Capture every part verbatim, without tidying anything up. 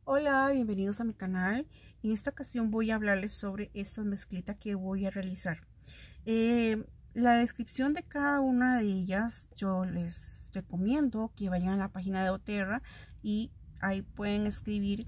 Hola, bienvenidos a mi canal. En esta ocasión voy a hablarles sobre esta mezclita que voy a realizar. Eh, la descripción de cada una de ellas yo les recomiendo que vayan a la página de doTERRA y ahí pueden escribir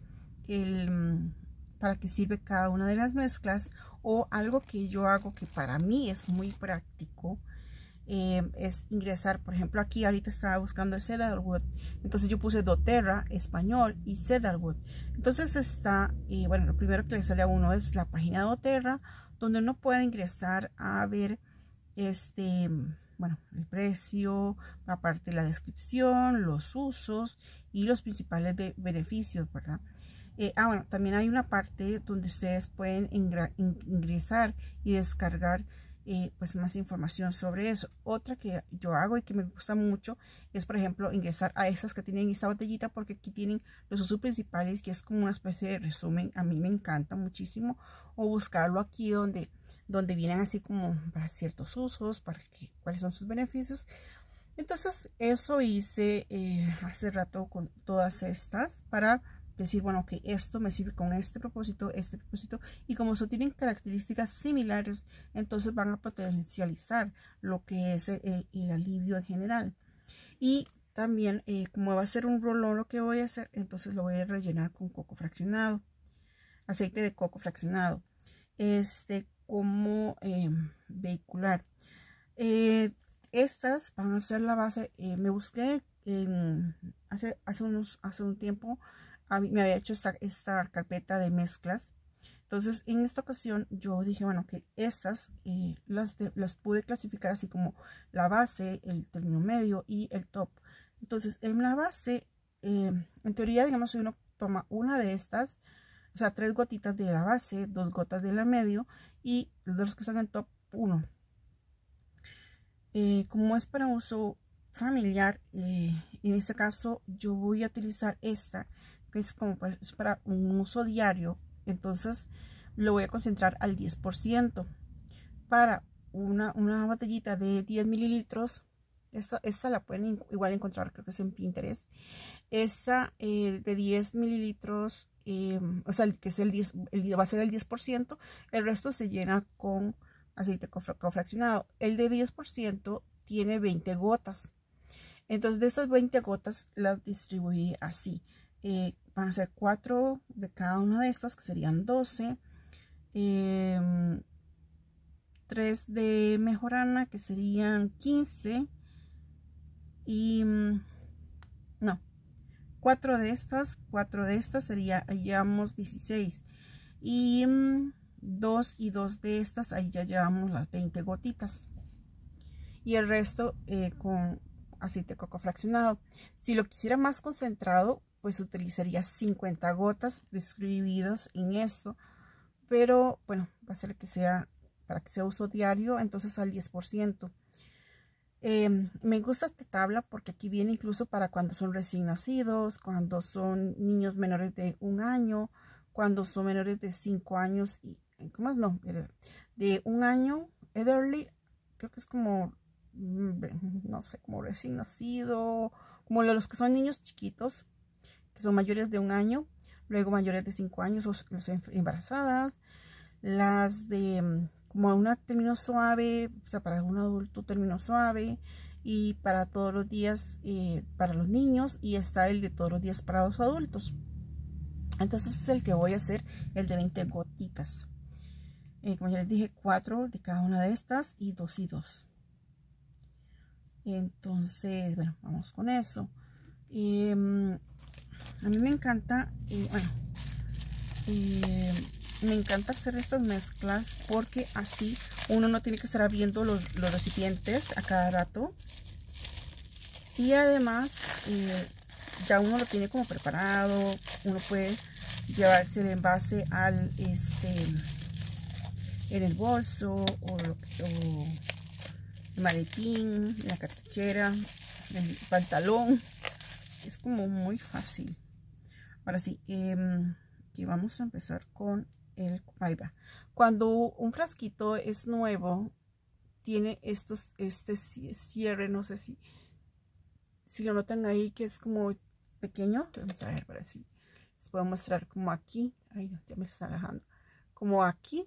el para qué sirve cada una de las mezclas, o algo que yo hago que para mí es muy práctico. Eh, es ingresar, por ejemplo, aquí ahorita estaba buscando el cedarwood, entonces yo puse doTERRA español y cedarwood. Entonces está, eh, bueno, lo primero que le sale a uno es la página de doTERRA, donde uno puede ingresar a ver este, bueno, el precio, aparte la descripción, los usos y los principales de beneficios, ¿verdad? Eh, ah, bueno, también hay una parte donde ustedes pueden ingresar y descargar Eh, pues más información sobre eso. Otra que yo hago y que me gusta mucho es, por ejemplo, ingresar a esas que tienen esta botellita, porque aquí tienen los usos principales, que es como una especie de resumen. A mí me encanta muchísimo. O buscarlo aquí donde donde vienen así como para ciertos usos, para que, cuáles son sus beneficios. Entonces eso hice eh, hace rato con todas estas, para decir, bueno, que esto me sirve con este propósito, este propósito, y como eso tienen características similares, entonces van a potencializar lo que es el, el alivio en general. Y también, eh, como va a ser un rolón lo que voy a hacer, entonces lo voy a rellenar con coco fraccionado, aceite de coco fraccionado, este como eh, vehicular. Eh, estas van a ser la base. Eh, me busqué en, hace, hace, unos, hace un tiempo, me había hecho esta, esta carpeta de mezclas. Entonces en esta ocasión yo dije, bueno, que estas eh, las, de, las pude clasificar así como la base, el término medio y el top. Entonces en la base, eh, en teoría, digamos, si uno toma una de estas, o sea, tres gotitas de la base, dos gotas de la medio, y de los que están en top, uno. Eh, como es para uso familiar, eh, en este caso yo voy a utilizar esta, que es como para, es para un uso diario. Entonces lo voy a concentrar al diez por ciento. Para una, una botellita de diez mililitros, esta, esta la pueden igual encontrar, creo que es en Pinterest. Esta eh, de diez mililitros, eh, o sea, que es el diez, el, va a ser el diez por ciento. El resto se llena con aceite cofraccionado. El de diez por ciento tiene veinte gotas. Entonces de estas veinte gotas las distribuí así. Eh, van a ser cuatro de cada una de estas, que serían doce. Eh, tres de mejorana, que serían quince. Y no, cuatro de estas, cuatro de estas sería, llevamos dieciséis. Y dos y dos de estas, ahí ya llevamos las veinte gotitas. Y el resto eh, con aceite de coco fraccionado. Si lo quisiera más concentrado, pues utilizaría cincuenta gotas distribuidas en esto. Pero bueno, va a ser que sea para que sea uso diario, entonces al diez por ciento. Eh, me gusta esta tabla porque aquí viene incluso para cuando son recién nacidos, cuando son niños menores de un año, cuando son menores de cinco años y, ¿cómo es? No, de un año, elderly, creo que es como, no sé, como recién nacido, como los que son niños chiquitos, que son mayores de un año, luego mayores de cinco años, o los embarazadas, las de como un término suave, o sea, para un adulto término suave, y para todos los días eh, para los niños, y está el de todos los días para los adultos. Entonces es el que voy a hacer, el de veinte gotitas. Eh, como ya les dije, cuatro de cada una de estas y dos y dos. Entonces, bueno, vamos con eso. Eh, a mí me encanta, eh, bueno, eh, me encanta hacer estas mezclas porque así uno no tiene que estar abriendo los, los recipientes a cada rato. Y además eh, ya uno lo tiene como preparado. Uno puede llevarse el envase al este en el bolso, o, o el maletín, la cartuchera, el pantalón. Es como muy fácil. Ahora sí, eh, aquí vamos a empezar con el, ahí va. Cuando un frasquito es nuevo, tiene estos, este cierre, no sé si, si lo notan ahí, que es como pequeño. Vamos a ver para si Les puedo mostrar como aquí. Ay, no, ya me está alejando. Como aquí.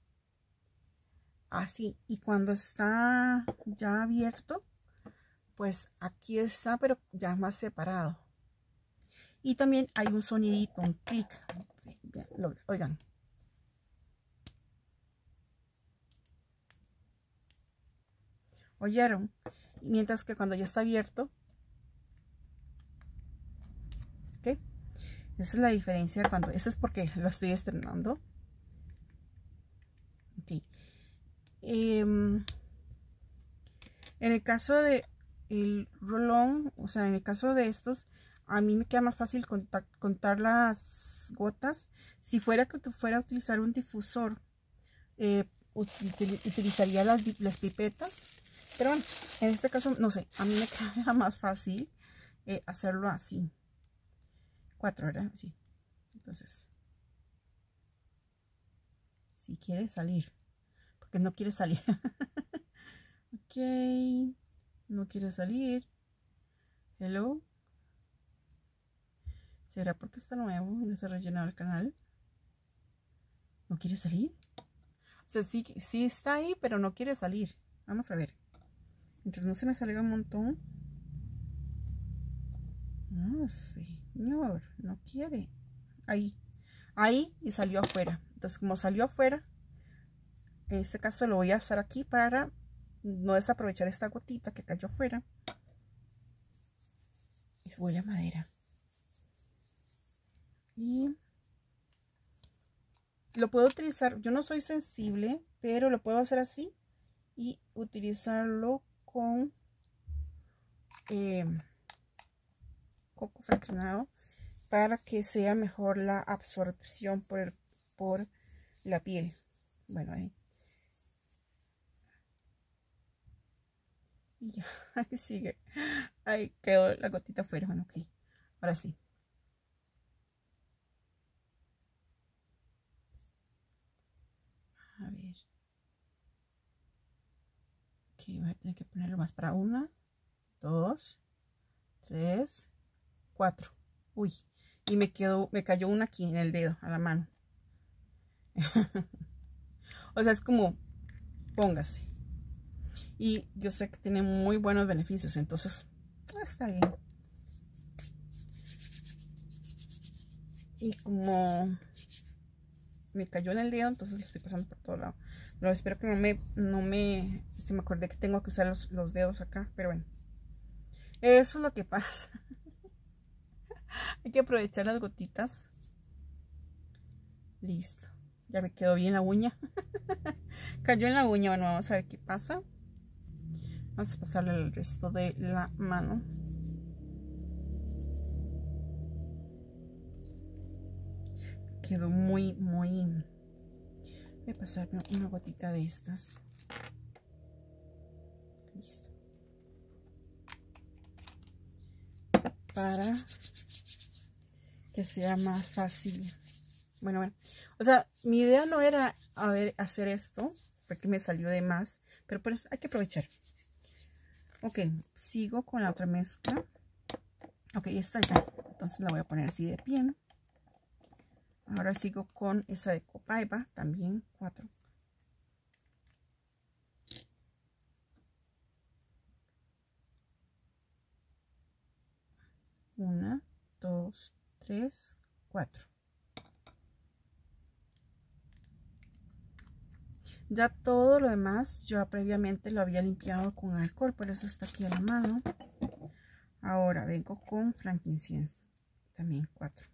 Así. Y cuando está ya abierto, pues aquí está, pero ya más separado. Y también hay un sonidito, un clic. Oigan. ¿Oyeron? Mientras que cuando ya está abierto, ¿ok? Esa es la diferencia cuando, esto es porque lo estoy estrenando. Ok. Eh, en el caso de el rolón, o sea, en el caso de estos, a mí me queda más fácil contar, contar las gotas. Si fuera que tú fuera a utilizar un difusor, eh, util, utilizaría las, las pipetas. Pero bueno, en este caso, no sé, a mí me queda más fácil eh, hacerlo así. Cuatro, ¿verdad? Sí. Entonces, si quiere salir, porque no quiere salir. Ok, no quiere salir. Hello. ¿Será porque está nuevo y no se ha rellenado el canal? ¿No quiere salir? O sea, sí, sí está ahí, pero no quiere salir. Vamos a ver. Mientras no se me salga un montón. No, señor, no quiere. Ahí. Ahí y salió afuera. Entonces, como salió afuera, en este caso lo voy a usar aquí para no desaprovechar esta gotita que cayó afuera. Y huele a madera. Y lo puedo utilizar, yo no soy sensible, pero lo puedo hacer así y utilizarlo con eh, coco fraccionado para que sea mejor la absorción por, el, por la piel. Bueno, ahí. Y ya, ahí sigue. Ahí quedó la gotita afuera. Bueno, ok. Ahora sí. A ver. Ok, voy a tener que ponerlo más para una, dos, tres, cuatro. Uy, y me quedó, me cayó una aquí en el dedo, a la mano. O sea, es como, póngase. Y yo sé que tiene muy buenos beneficios, entonces, está bien. Y como me cayó en el dedo, entonces lo estoy pasando por todo lado. Pero espero que no me, no me, se me acordé que tengo que usar los, los dedos acá, pero bueno. Eso es lo que pasa. Hay que aprovechar las gotitas. Listo. Ya me quedó bien la uña. Cayó en la uña. Bueno, vamos a ver qué pasa. Vamos a pasarle el resto de la mano. Quedó muy, muy... Voy a pasarme una gotita de estas. Listo. Para que sea más fácil. Bueno, bueno. O sea, mi idea no era a ver, hacer esto, porque me salió de más. Pero pues hay que aprovechar. Ok, sigo con la otra mezcla. Ok, esta ya. Entonces la voy a poner así de pie. Ahora sigo con esa de Copaiba, también cuatro. Una, dos, tres, cuatro. Ya todo lo demás yo previamente lo había limpiado con alcohol, por eso está aquí a la mano. Ahora vengo con frankincense, también cuatro.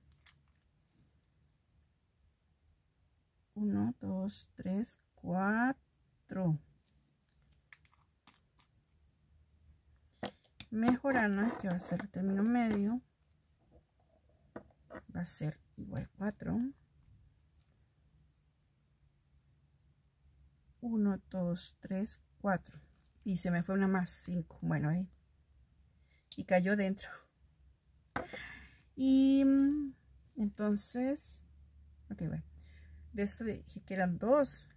Uno, dos, tres, cuatro. Mejorana, que va a ser el término medio, va a ser igual cuatro. Uno, dos, tres, cuatro. Y se me fue una más, cinco. Bueno, ahí. Y cayó dentro. Y entonces, ok, bueno. De esto dije que eran dos.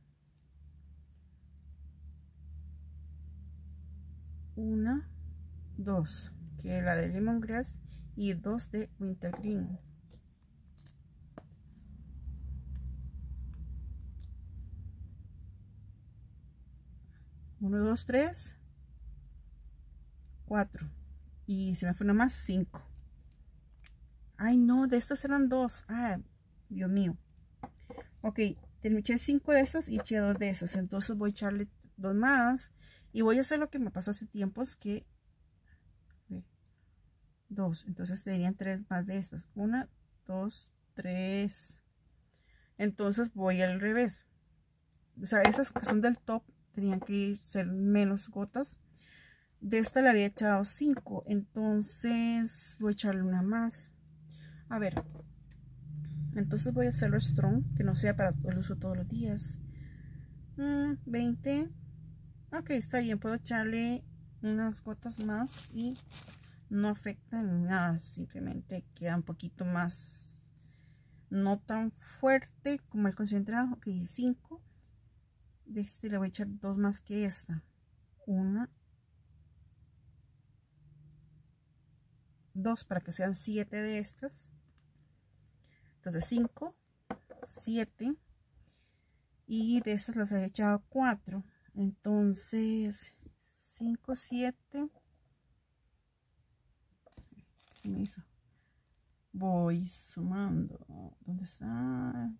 Una, dos. Que es la de lemongrass. Y dos de wintergreen. uno, dos, tres, cuatro. Y se me fue una más, cinco. Ay, no, de estas eran dos. Ah, Dios mío. Ok, te eché cinco de estas y eché dos de esas. Entonces voy a echarle dos más. Y voy a hacer lo que me pasó hace tiempos, que dos. Entonces tendrían tres más de estas. Una, dos, tres. Entonces voy al revés. O sea, esas que son del top tenían que ir, ser menos gotas. De esta le había echado cinco. Entonces voy a echarle una más. A ver. Entonces voy a hacerlo strong, que no sea para el uso todos los días. Mm, veinte. Ok, está bien. Puedo echarle unas gotas más y no afecta en nada. Simplemente queda un poquito más, no tan fuerte como el concentrado. Ok, cinco. De este le voy a echar dos más que esta. Una, dos, para que sean siete de estas. Entonces cinco, siete. Y de estas las he echado cuatro. Entonces cinco, siete. ¿Qué me hizo? Voy sumando. ¿Dónde está?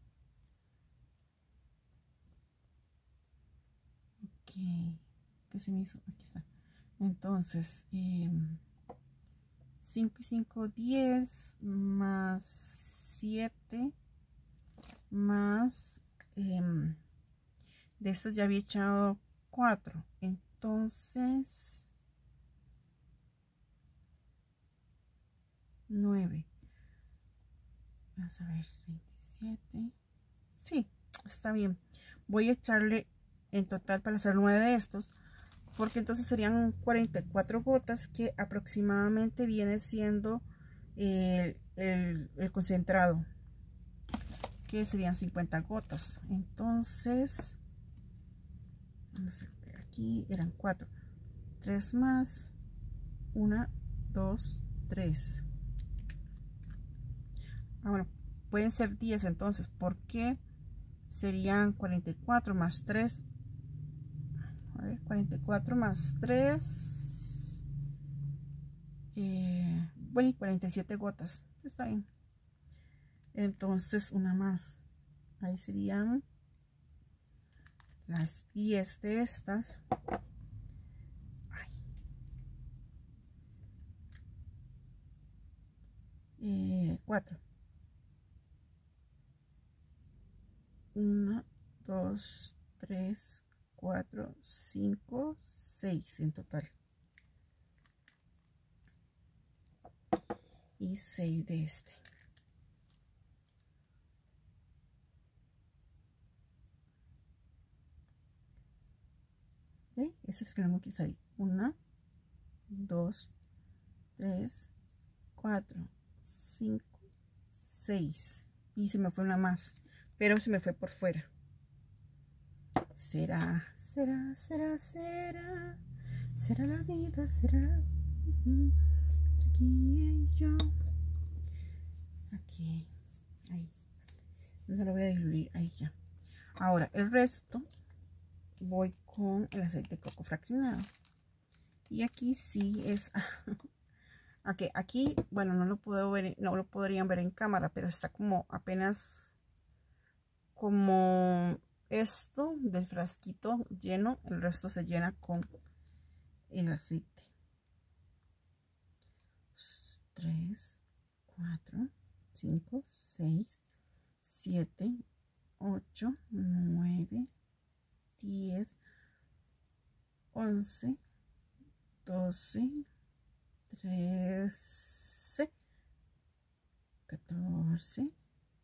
Ok. ¿Qué se me hizo? Aquí está. Entonces, eh, cinco y cinco, diez. Más siete. Más... Eh, de estas ya había echado cuatro. Entonces... nueve. Vamos a ver, veintisiete. Sí, está bien. Voy a echarle en total para hacer nueve de estos, porque entonces serían cuarenta y cuatro gotas, que aproximadamente viene siendo el, el, el concentrado, que serían cincuenta gotas. Entonces, vamos a ver, aquí eran cuatro, tres más, una, dos, tres. Ah, bueno, pueden ser diez entonces, porque serían cuarenta y cuatro más tres. A ver, cuarenta y cuatro más tres. Eh, bueno, cuarenta y siete gotas. Está bien. Entonces, una más. Ahí serían las diez de estas. Ay. Eh, cuatro. uno, dos, tres, cuatro, cinco, seis en total. Y seis de este. ¿Sí? Ese es el que no quiere salir. uno, dos, tres, cuatro, cinco, seis. Y se me fue una más, pero se me fue por fuera. Será, será, será, será, será la vida, será. Uh-huh. Aquí y yo. Aquí, ahí. No lo voy a diluir, ahí ya. Ahora, el resto voy con el aceite de coco fraccionado. Y aquí sí es... Ok, aquí, bueno, no lo puedo ver, no lo podrían ver en cámara, pero está como apenas como esto del frasquito lleno. El resto se llena con el aceite. tres, cuatro, cinco, seis, siete, ocho, nueve, diez, once, doce, trece, catorce,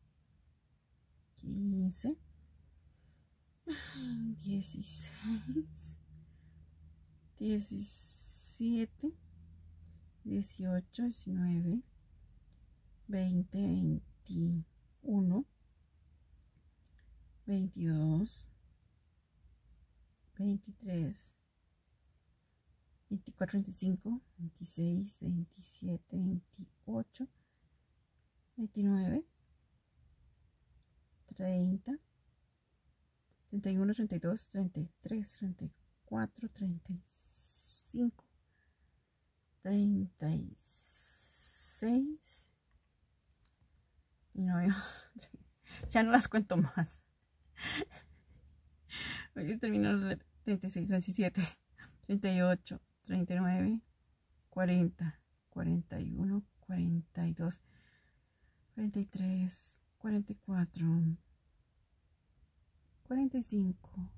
quince, dieciséis, diecisiete, dieciocho, diecinueve, veinte, veintiuno, veintidós, veintitrés, veinticuatro, veinticinco, veintiséis, veintisiete, veintiocho, veintinueve, treinta, treinta y uno, treinta y dos, treinta y tres, treinta y cuatro, treinta y cinco, treinta y seis y no veo. Ya no las cuento más. Hoy termino los treinta y seis, treinta y siete, treinta y ocho, treinta y nueve, cuarenta, cuarenta y uno, cuarenta y dos, cuarenta y tres, cuarenta y cuatro, cuarenta y cinco,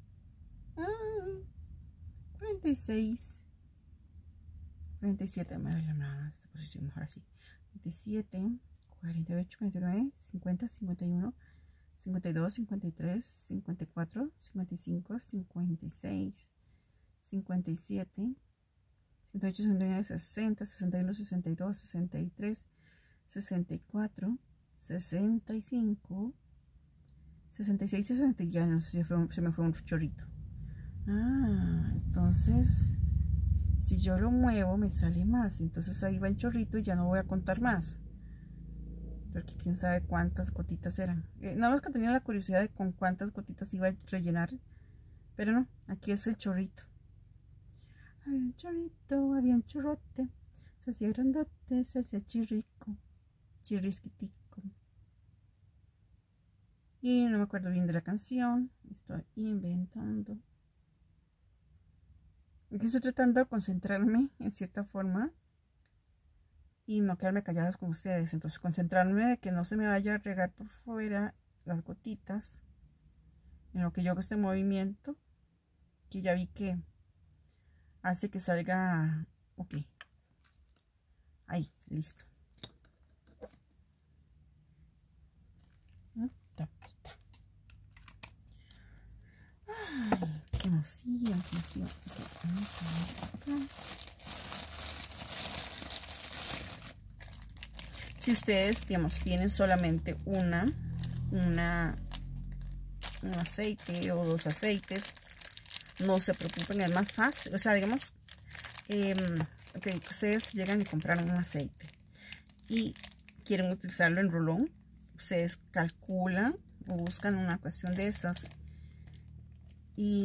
cuarenta y seis, cuarenta y siete, me voy a llamar esta posición mejor así. cuarenta y siete, cuarenta y ocho, cuarenta y nueve, cincuenta, cincuenta y uno, cincuenta y dos, cincuenta y tres, cincuenta y cuatro, cincuenta y cinco, cincuenta y seis, cincuenta y siete, cincuenta y ocho, sesenta y nueve, sesenta, sesenta y uno, sesenta y dos, sesenta y tres, sesenta y cuatro, sesenta y cinco, sesenta y seis, sesenta y ya no sé si fue un, se me fue un chorrito. Ah, entonces si yo lo muevo me sale más, entonces ahí va el chorrito y ya no voy a contar más, porque quién sabe cuántas gotitas eran. Eh, nada más que tenía la curiosidad de con cuántas gotitas iba a rellenar, pero no, aquí es el chorrito. Había un chorrito, había un chorrote, se hacía grandote, se hacía chirrico, chirrisquitico. Y no me acuerdo bien de la canción, estoy inventando. Aquí estoy tratando de concentrarme en cierta forma y no quedarme calladas con ustedes. Entonces concentrarme de que no se me vaya a regar por fuera las gotitas en lo que yo hago este movimiento, que ya vi que hace que salga. Ok, ahí, listo. Tapita. Ay, qué emoción, qué emoción. Okay, vamos a ver acá. Si ustedes, digamos, tienen solamente una, una, un aceite o dos aceites, no se preocupen, es más fácil. O sea, digamos, eh, okay, ustedes llegan y compraron un aceite y quieren utilizarlo en rolón, ustedes calculan o buscan una cuestión de esas y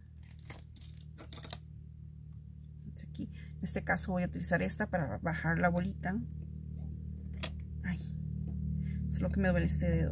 aquí, en este caso voy a utilizar esta para bajar la bolita. Ay, es lo que me duele este dedo.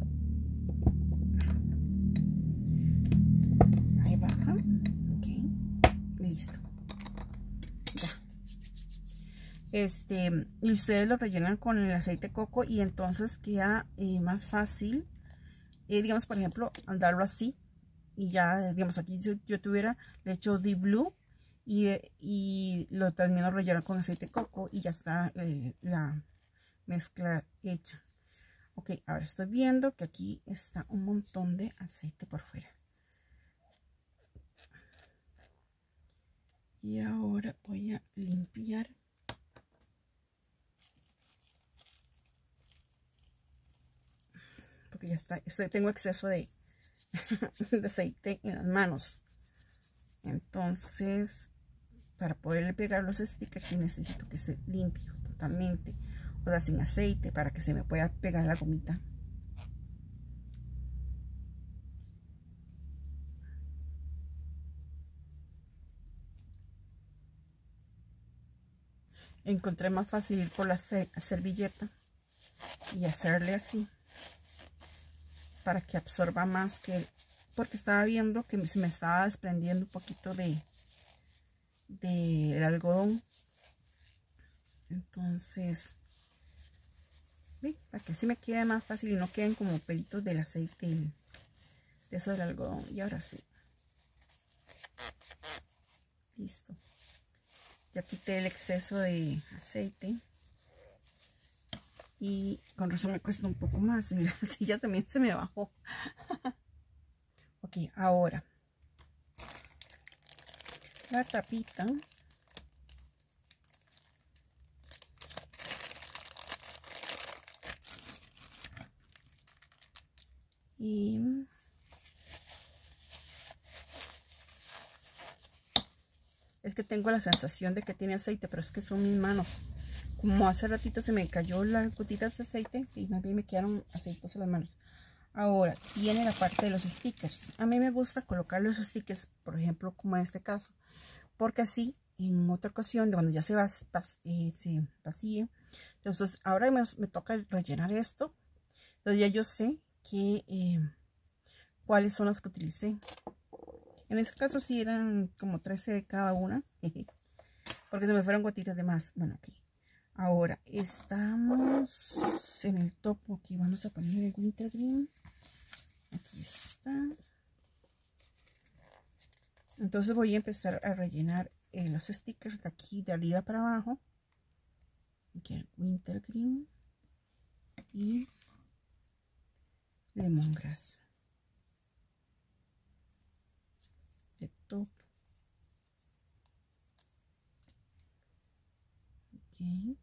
Ahí baja. Ok, listo. Ya. Este, y ustedes lo rellenan con el aceite de coco y entonces queda eh, más fácil, eh, digamos, por ejemplo, andarlo así. Y ya, digamos, aquí yo, yo tuviera, le echo Deep Blue y, y lo termino rellenar con aceite de coco y ya está eh, la mezcla hecha. Ok, ahora estoy viendo que aquí está un montón de aceite por fuera. Y ahora voy a limpiar. Porque ya está, estoy, tengo exceso de, de aceite en las manos. Entonces, para poderle pegar los stickers, sí necesito que se limpie totalmente. O sea, sin aceite, para que se me pueda pegar la gomita. Encontré más fácil ir por la servilleta y hacerle así para que absorba más, que porque estaba viendo que se me estaba desprendiendo un poquito de del algodón. Entonces, ¿sí? Para que así me quede más fácil y no queden como pelitos del aceite de eso del algodón. Y ahora sí, listo, ya quité el exceso de aceite y con razón me cuesta un poco más. Mira, así ya también se me bajó. Ok, ahora la tapita. Y es que tengo la sensación de que tiene aceite, pero es que son mis manos. Como hace ratito se me cayó las gotitas de aceite y más bien me quedaron aceitos en las manos. Ahora tiene la parte de los stickers. A mí me gusta colocar los stickers, por ejemplo, como en este caso, porque así en otra ocasión, cuando ya se, va, eh, se vacíe, entonces ahora me, me toca rellenar esto. Entonces ya yo sé que eh, cuáles son las que utilicé. En este caso sí eran como trece de cada una, porque se me fueron gotitas de más. Bueno, ok. Ahora estamos en el topo. Aquí vamos a poner el wintergreen. Aquí está. Entonces voy a empezar a rellenar eh, los stickers de aquí, de arriba para abajo. Aquí el wintergreen y lemongrass. De top. Ok.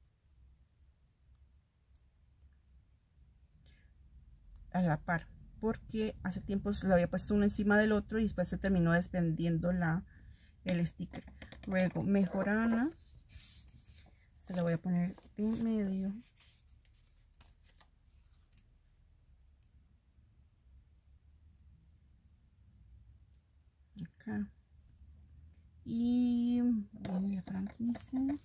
A la par, porque hace tiempo se lo había puesto uno encima del otro y después se terminó desprendiendo la, el sticker. Luego mejorana, se la voy a poner en medio. Acá. Y viene la frankincense.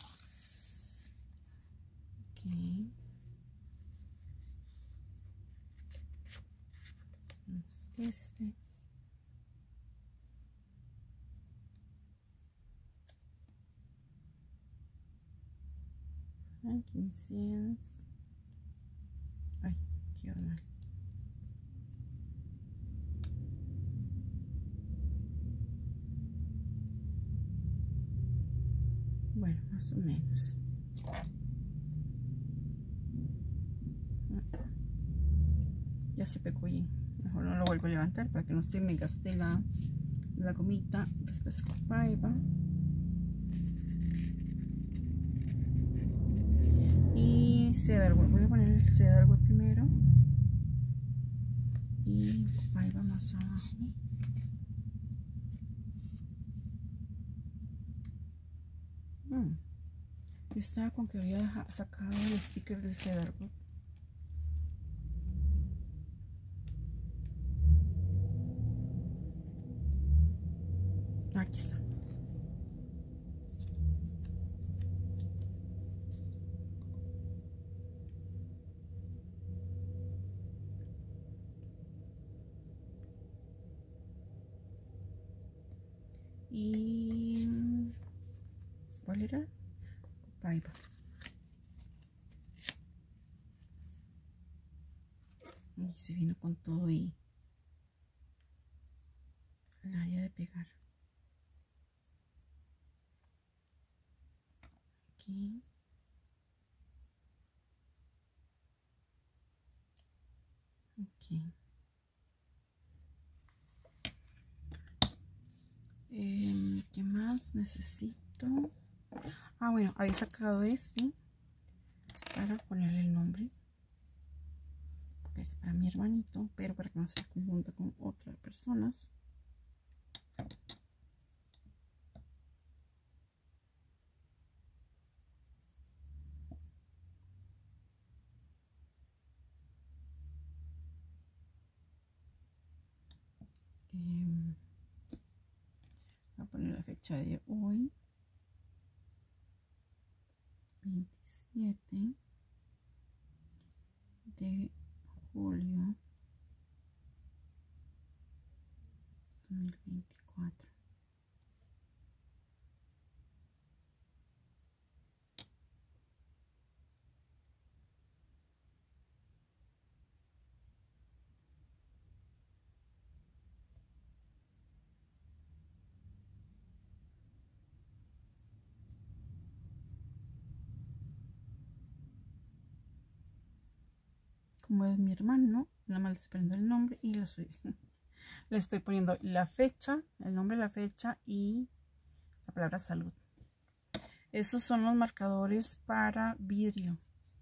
Ok. Este. Frankincense. Ay, qué mal. Bueno, más o menos. Ya se pegó bien. Mejor no lo vuelvo a levantar para que no se me gaste la, la gomita. Después con paiva. Y cedarwood. Voy a poner el cedarwood primero. Y paiva más abajo. Hmm. Yo estaba con que había sacado el sticker de cedarwood. Aquí está. Y ¿cuál era? Paiva. Y se vino con todo y el área de pegar. Aquí. Aquí. Eh, ¿Qué más necesito? Ah, bueno, había sacado este para ponerle el nombre. Porque es para mi hermanito, pero para que no se confunda con otras personas. Eh, voy a poner la fecha de hoy. veintisiete de julio dos mil veinticuatro. Como es mi hermano, nada más le estoy poniendo el nombre y lo estoy, le estoy poniendo la fecha, el nombre, la fecha y la palabra salud. Esos son los marcadores para vidrio.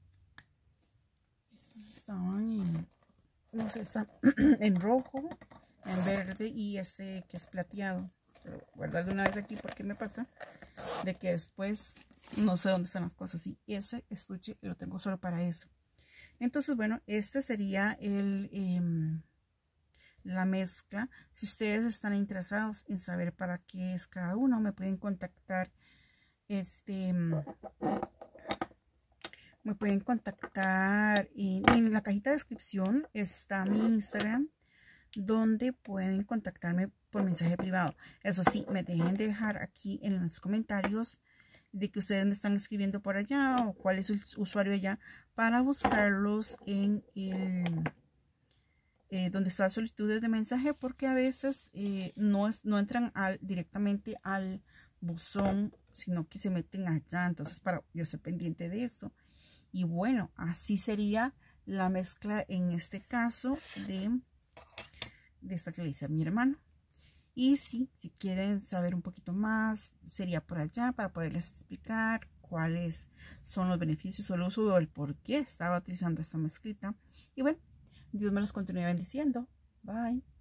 Estos estaban en, no sé, están en rojo, en verde y este que es plateado. Pero guardarlo una vez aquí porque me pasa de que después no sé dónde están las cosas. Y ese estuche lo tengo solo para eso. Entonces, bueno, este sería el, eh, la mezcla. Si ustedes están interesados en saber para qué es cada uno, me pueden contactar. Este, me pueden contactar y, y en la cajita de descripción está mi Instagram, donde pueden contactarme por mensaje privado. Eso sí, me dejen dejar aquí en los comentarios de que ustedes me están escribiendo por allá o cuál es su usuario allá para buscarlos en el eh, donde está solicitudes de mensaje, porque a veces eh, no, es, no entran al, directamente al buzón, sino que se meten allá. Entonces, para yo ser pendiente de eso. Y bueno, así sería la mezcla en este caso de, de esta que le hice a mi hermano. Y sí, si quieren saber un poquito más, sería por allá para poderles explicar cuáles son los beneficios o el uso o el por qué estaba utilizando esta mezclita. Y bueno, Dios me los continúe bendiciendo. Bye.